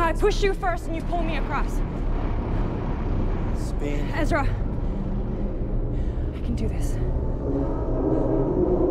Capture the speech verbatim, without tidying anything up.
I push you first and you pull me across. Sabine. Ezra, I can do this.